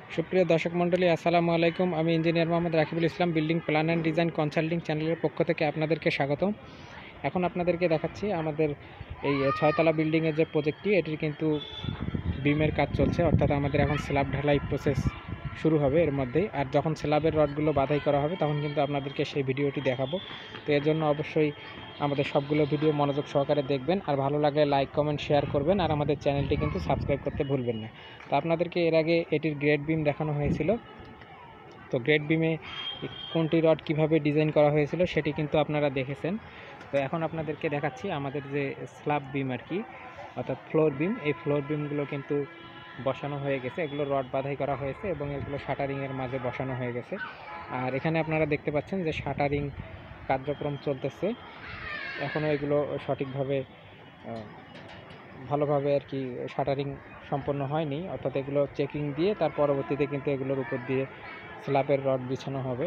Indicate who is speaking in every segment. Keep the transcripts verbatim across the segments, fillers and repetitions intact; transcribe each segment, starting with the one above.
Speaker 1: সুপ্রিয় দর্শক মণ্ডলী, আসসালামু আলাইকুম। আমি engineer Mohammad Rakibul Islam, building plan and design consulting চ্যানেলের পক্ষ থেকে আপনাদেরকে স্বাগতম। এখন আপনাদেরকে দেখাচ্ছি আমাদের এই ছয়তলা বিল্ডিংয়ের যে প্রজেক্টটি, এটির কিন্তু বিমের কাজ চলছে, অর্থাৎ আমাদের এখন স্ল্যাব ঢালাই প্রসেস শুরু হবে এর মধ্যেই। আর যখন স্ল্যাবের রডগুলো বাধাই করা হবে তখন কিন্তু আপনাদেরকে সেই ভিডিওটি দেখাবো। তো এর জন্য অবশ্যই আমাদের সবগুলো ভিডিও মনোযোগ সহকারে দেখবেন, আর ভালো লাগলে লাইক কমেন্ট শেয়ার করবেন, আর আমাদের চ্যানেলটি কিন্তু সাবস্ক্রাইব করতে ভুলবেন না। তো আপনাদেরকে এর আগে এটির গ্রেড বিম দেখানো হয়েছিল। তো গ্রেড বিমে কোনটি রড কিভাবে ডিজাইন করা হয়েছিল সেটি কিন্তু আপনারা দেখেছেন। তো এখন আপনাদেরকে দেখাচ্ছি আমাদের যে স্ল্যাব বিম আর কি, অর্থাৎ ফ্লোর বিম। এই ফ্লোর বিমগুলো কিন্তু বসানো হয়ে গেছে, এগুলো রড বাধাই করা হয়েছে এবং এগুলো শাটারিংয়ের মাঝে বসানো হয়ে গেছে। আর এখানে আপনারা দেখতে পাচ্ছেন যে শাটারিং কার্যক্রম চলতেছে, এখনও এগুলো সঠিকভাবে ভালোভাবে আর কি শাটারিং সম্পন্ন হয়নি, অর্থাৎ এগুলো চেকিং দিয়ে তার পরবর্তীতে কিন্তু এগুলোর উপর দিয়ে স্ল্যাবের রড বিছানো হবে।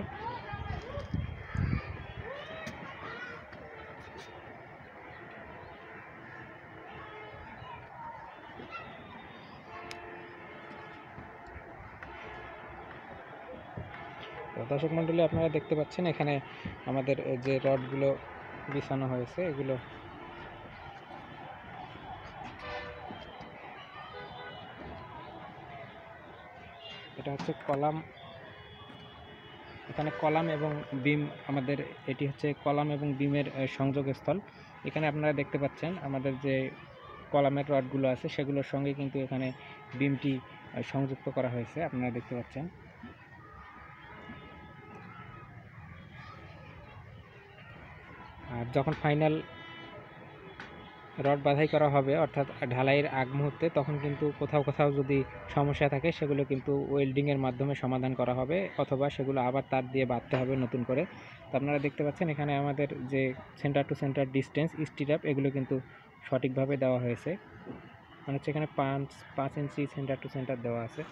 Speaker 1: দর্শক মণ্ডলী, আপনারা দেখতে পাচ্ছেন এখানে আমাদের যে রডগুলো বিছানো হয়েছে, এগুলো এটা হচ্ছে কলাম, এখানে কলাম এবং বিম, আমাদের এটি হচ্ছে কলাম এবং বিমের সংযোগস্থল। এখানে আপনারা দেখতে পাচ্ছেন আমাদের যে কলামের রডগুলো আছে সেগুলোর সঙ্গে কিন্তু এখানে বিমটি সংযুক্ত করা হয়েছে, আপনারা দেখতে পাচ্ছেন। আর যখন ফাইনাল রড বাধাই করা হবে, অর্থাৎ ঢালাইয়ের আগ মুহূর্তে, তখন কিন্তু কোথাও কোথাও যদি সমস্যা থাকে সেগুলো কিন্তু ওয়েল্ডিংয়ের মাধ্যমে সমাধান করা হবে, অথবা সেগুলো আবার তার দিয়ে বাঁধতে হবে নতুন করে। তো আপনারা দেখতে পাচ্ছেন এখানে আমাদের যে centre to centre distance stirrup, এগুলো কিন্তু সঠিকভাবে দেওয়া হয়েছে, মানে হচ্ছে এখানে পাঁচ পাঁচ ইঞ্চি সেন্টার টু সেন্টার দেওয়া আছে।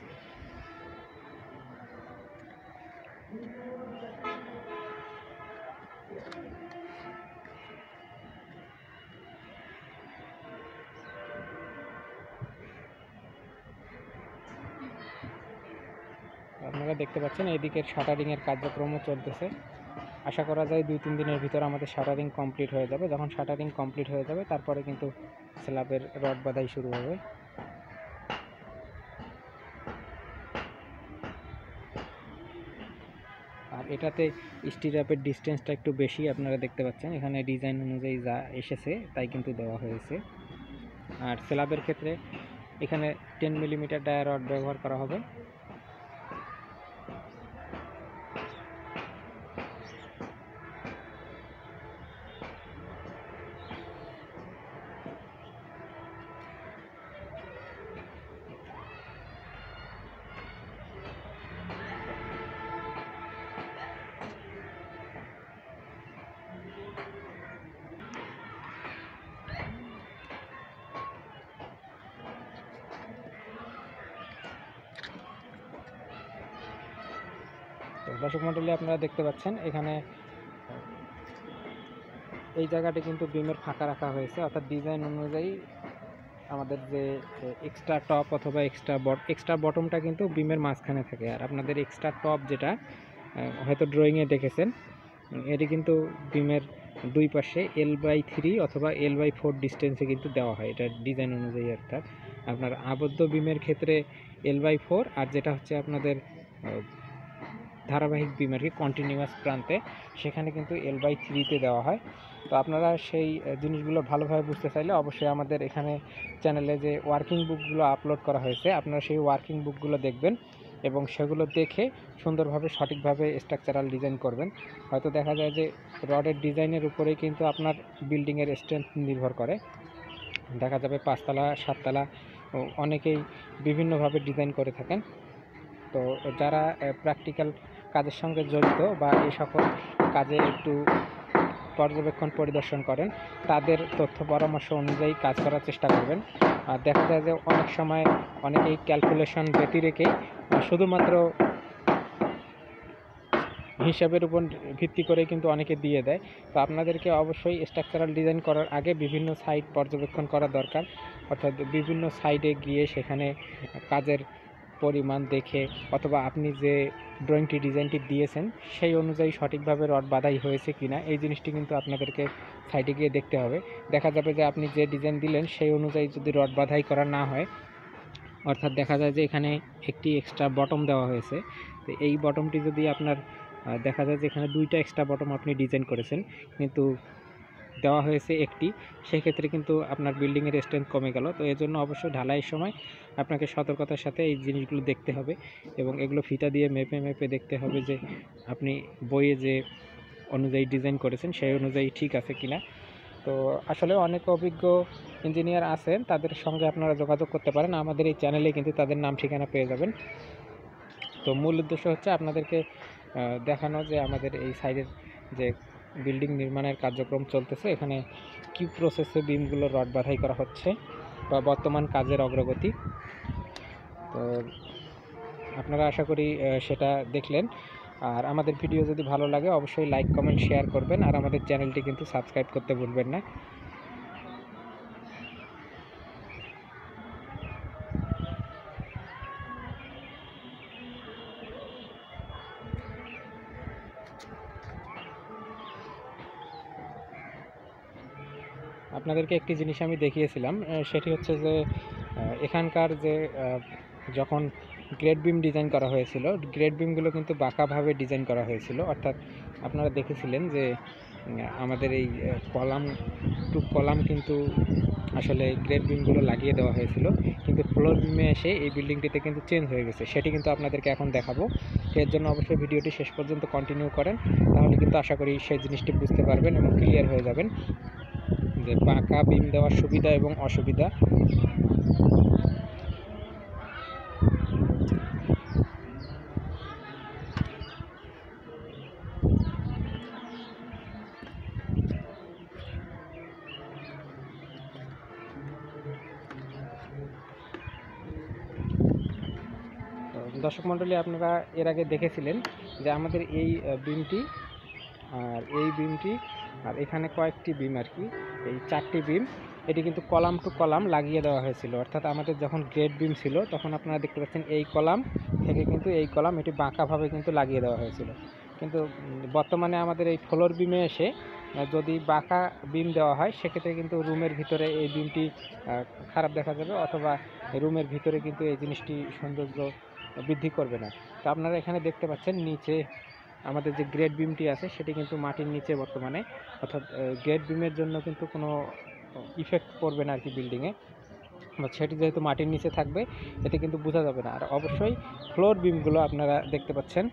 Speaker 1: আপনারা দেখতে পাচ্ছেন এইদিকের শাটারিংয়ের কার্যক্রমও চলতেছে। আশা করা যায় দুই তিন দিনের ভিতরে আমাদের শাটারিং কমপ্লিট হয়ে যাবে। যখন শাটারিং কমপ্লিট হয়ে যাবে তারপরে কিন্তু স্ল্যাবের রড বাঁধাই শুরু হবে। আর এটাতে স্টিরাপের ডিস্টেন্সটা একটু বেশি, আপনারা দেখতে পাচ্ছেন এখানে ডিজাইন অনুযায়ী যা এসেছে তাই কিন্তু দেওয়া হয়েছে। আর স্ল্যাবের ক্ষেত্রে এখানে টেন মিলিমিটার ডায়া রড ব্যবহার করা হবে। দর্শক মণ্ডলী, আপনারা দেখতে পাচ্ছেন এখানে এই জায়গাটি কিন্তু বিমের ফাঁকা রাখা হয়েছে, অর্থাৎ ডিজাইন অনুযায়ী আমাদের যে এক্সট্রা টপ অথবা এক্সট্রা বট এক্সট্রা বটমটা কিন্তু বিমের মাঝখানে থাকে। আর আপনাদের এক্সট্রা টপ যেটা হয়তো ড্রয়িংয়ে দেখেছেন, এটি কিন্তু বিমের দুই পাশে এল বাই থ্রি অথবা এল বাই ফোর ডিস্টেন্সে কিন্তু দেওয়া হয়, এটা ডিজাইন অনুযায়ী। অর্থাৎ আপনার আবদ্ধ বিমের ক্ষেত্রে এল বাই ফোর, আর যেটা হচ্ছে আপনাদের ধারাবাহিক বিম আর কি কন্টিনিউয়াস প্রান্তে, সেখানে কিন্তু এল বাই থ্রিতে দেওয়া হয়। তো আপনারা সেই জিনিসগুলো ভালোভাবে বুঝতে চাইলে অবশ্যই আমাদের এখানে চ্যানেলে যে ওয়ার্কিং বুকগুলো আপলোড করা হয়েছে, আপনারা সেই ওয়ার্কিং বুকগুলো দেখবেন এবং সেগুলো দেখে সুন্দরভাবে সঠিকভাবে স্ট্রাকচারাল ডিজাইন করবেন। হয়তো দেখা যায় যে রডের ডিজাইনের উপরেই কিন্তু আপনার বিল্ডিংয়ের স্ট্রেংথ নির্ভর করে। দেখা যাবে পাঁচতলা সাততলা অনেকেই বিভিন্নভাবে ডিজাইন করে থাকেন। তো যারা প্র্যাকটিক্যাল কাজের সঙ্গে জড়িত বা এই সকল কাজে একটু পর্যবেক্ষণ পরিদর্শন করেন, তাদের তথ্য পরামর্শ অনুযায়ী কাজ করার চেষ্টা করবেন। আর দেখা যায় যে অনেক সময় অনেকেই ক্যালকুলেশন ব্যতি রেখে শুধুমাত্র হিসাবের উপর ভিত্তি করে কিন্তু অনেকে দিয়ে দেয়। তো আপনাদেরকে অবশ্যই স্ট্রাকচারাল ডিজাইন করার আগে বিভিন্ন সাইট পর্যবেক্ষণ করা দরকার, অর্থাৎ বিভিন্ন সাইডে গিয়ে সেখানে কাজের পরিমাণ দেখে অথবা আপনি যে ড্রয়িংটি ডিজাইনটি দিয়েছেন সেই অনুযায়ী সঠিকভাবে রড বাঁধাই হয়েছে কিনা এই জিনিসটি কিন্তু আপনাদেরকে সাইডে গিয়ে দেখতে হবে। দেখা যাবে যে আপনি যে ডিজাইন দিলেন সেই অনুযায়ী যদি রড বাঁধাই করা না হয়, অর্থাৎ দেখা যায় যে এখানে একটি এক্সট্রা বটম দেওয়া হয়েছে, তো এই বটমটি যদি আপনার দেখা যায় যে এখানে দুইটা এক্সট্রা বটম আপনি ডিজাইন করেছেন কিন্তু দেওয়া হয়েছে একটি, সেক্ষেত্রে কিন্তু আপনার বিল্ডিংয়ের স্ট্রেংথ কমে গেল। তো এর জন্য অবশ্যই ঢালাইয়ের সময় আপনাকে সতর্কতার সাথে এই জিনিসগুলো দেখতে হবে এবং এগুলো ফিতা দিয়ে মেপে মেপে দেখতে হবে যে আপনি বইয়ে যে অনুযায়ী ডিজাইন করেছেন সেই অনুযায়ী ঠিক আছে কিনা। তো আসলে অনেক অভিজ্ঞ ইঞ্জিনিয়ার আছেন, তাদের সঙ্গে আপনারা যোগাযোগ করতে পারেন, আমাদের এই চ্যানেলে কিন্তু তাদের নাম ঠিকানা পেয়ে যাবেন। তো মূল উদ্দেশ্য হচ্ছে আপনাদেরকে দেখানো যে আমাদের এই সাইডের যে বিল্ডিং নির্মাণের কার্যক্রম চলতেছে, এখানে কি প্রসেসে বিমগুলো রড বাঁধাই করা হচ্ছে বা বর্তমান কাজের অগ্রগতি। তো আপনারা আশা করি সেটা দেখলেন। আর আমাদের ভিডিও যদি ভালো লাগে অবশ্যই লাইক কমেন্ট শেয়ার করবেন, আর আমাদের চ্যানেলটি কিন্তু সাবস্ক্রাইব করতে ভুলবেন না। আপনাদেরকে একটি জিনিস আমি দেখিয়েছিলাম, সেটি হচ্ছে যে এখানকার যে যখন গ্রেড বিম ডিজাইন করা হয়েছিল, গ্রেড বিমগুলো কিন্তু বাঁকাভাবে ডিজাইন করা হয়েছিল। অর্থাৎ আপনারা দেখেছিলেন যে আমাদের এই কলাম টু কলাম কিন্তু আসলে গ্রেড বিমগুলো লাগিয়ে দেওয়া হয়েছিল, কিন্তু ফ্লোর বিমে এসে এই বিল্ডিংটিতে কিন্তু চেঞ্জ হয়ে গেছে। সেটি কিন্তু আপনাদেরকে এখন দেখাবো। এর জন্য অবশ্যই ভিডিওটি শেষ পর্যন্ত কন্টিনিউ করেন, তাহলে কিন্তু আশা করি সেই জিনিসটি বুঝতে পারবেন এবং ক্লিয়ার হয়ে যাবেন যে বাঁকা বিম দেওয়ার সুবিধা এবং অসুবিধা। দর্শক মণ্ডলী, আপনারা এর আগে দেখেছিলেন যে আমাদের এই বিমটি আর এই বিমটি আর এখানে কয়েকটি বিম আর কি, এই চারটি বিম এটি কিন্তু কলাম টু কলাম লাগিয়ে দেওয়া হয়েছিল। অর্থাৎ আমাদের যখন গ্রেড বিম ছিল তখন আপনারা দেখতে পাচ্ছেন এই কলাম থেকে কিন্তু এই কলাম এটি বাঁকাভাবে কিন্তু লাগিয়ে দেওয়া হয়েছিল। কিন্তু বর্তমানে আমাদের এই ফ্লোর বিমে এসে যদি বাঁকা বিম দেওয়া হয় সেক্ষেত্রে কিন্তু রুমের ভিতরে এই বিমটি খারাপ দেখা যাবে, অথবা রুমের ভিতরে কিন্তু এই জিনিসটি সৌন্দর্য বৃদ্ধি করবে না। তো আপনারা এখানে দেখতে পাচ্ছেন নিচে আমাদের যে গ্রেড বিমটি আছে সেটি কিন্তু মাটির নিচে বর্তমানে, অর্থাৎ গ্রেড বিমের জন্য কিন্তু কোনো ইফেক্ট পড়বে না আর কি বিল্ডিংয়ে, সেটি যেহেতু মাটির নিচে থাকবে এতে কিন্তু বোঝা যাবে না। আর অবশ্যই ফ্লোর বিমগুলো আপনারা দেখতে পাচ্ছেন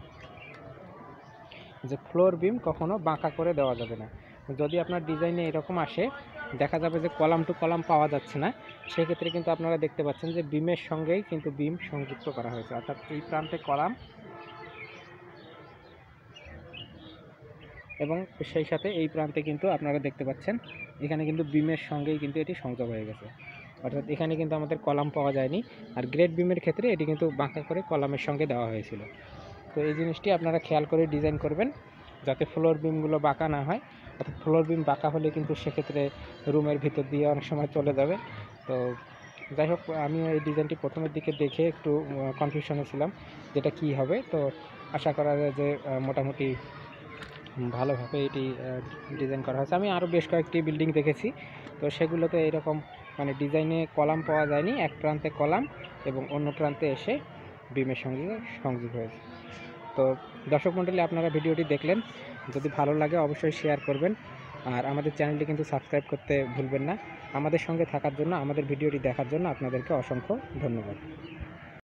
Speaker 1: যে ফ্লোর বিম কখনো বাঁকা করে দেওয়া যাবে না। যদি আপনার ডিজাইনে এরকম আসে দেখা যাবে যে কলাম টু কলাম পাওয়া যাচ্ছে না, সেক্ষেত্রে কিন্তু আপনারা দেখতে পাচ্ছেন যে বিমের সঙ্গেই কিন্তু বিম সংযুক্ত করা হয়েছে। অর্থাৎ এই প্রান্তে কলাম এবং সেই সাথে এই প্রান্তে কিন্তু আপনারা দেখতে পাচ্ছেন এখানে কিন্তু বিমের সঙ্গেই কিন্তু এটি সংযোগ হয়ে গেছে। অর্থাৎ এখানে কিন্তু আমাদের কলাম পাওয়া যায়নি, আর গ্রেড বিমের ক্ষেত্রে এটি কিন্তু বাঁকা করে কলামের সঙ্গে দেওয়া হয়েছিল। তো এই জিনিসটি আপনারা খেয়াল করে ডিজাইন করবেন যাতে ফ্লোর বিমগুলো বাঁকা না হয়। অর্থাৎ ফ্লোর বিম বাঁকা হলে কিন্তু সেক্ষেত্রে রুমের ভিতর দিয়ে অনেক সময় চলে যাবে। তো যাই হোক, আমি এই ডিজাইনটি প্রথমের দিকে দেখে একটু কনফিউশনে ছিলাম যেটা কি হবে। তো আশা করা যায় যে মোটামুটি ভালোভাবে এটি ডিজাইন করা হয়েছে। আমি আরও বেশ কয়েকটি বিল্ডিং দেখেছি, তো সেগুলোতে এরকম মানে ডিজাইনে কলাম পাওয়া যায়নি, এক প্রান্তে কলাম এবং অন্য প্রান্তে এসে বিমের সঙ্গে সংযোগ হয়েছে। তো দর্শক মণ্ডলী, আপনারা ভিডিওটি দেখলেন, যদি ভালো লাগে অবশ্যই শেয়ার করবেন, আর আমাদের চ্যানেলটি কিন্তু সাবস্ক্রাইব করতে ভুলবেন না। আমাদের সঙ্গে থাকার জন্য, আমাদের ভিডিওটি দেখার জন্য আপনাদেরকে অসংখ্য ধন্যবাদ।